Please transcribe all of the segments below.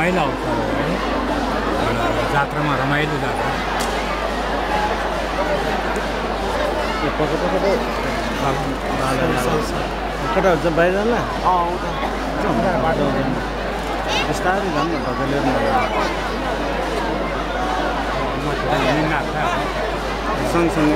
रमाइलो अवसर हो है जात्रामा रमाइलो जात्रा कता हुन्छ बाहिर जान्न बिस्तारै जानु न सँगसँगै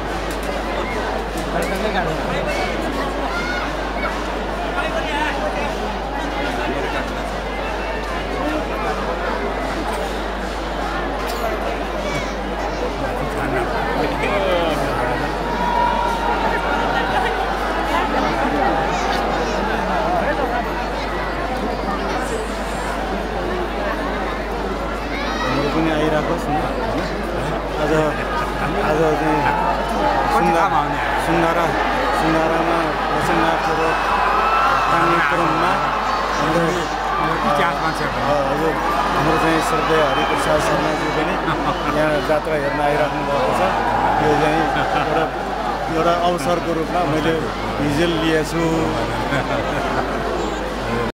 पनि आइराखोस् न आज चाहिँ सुन्दारामा बसन्तपुर काङ्ग्रेसमा हजुर हाम्रो चाहिँ श्रद्धेय हरिप्रसाद शर्माजी पनि यहाँ जात्रा हेर्न आइराख्नु भएको छ यो चाहिँ एउटा अवसरको रूपमा मैले भिजुअल लिएछु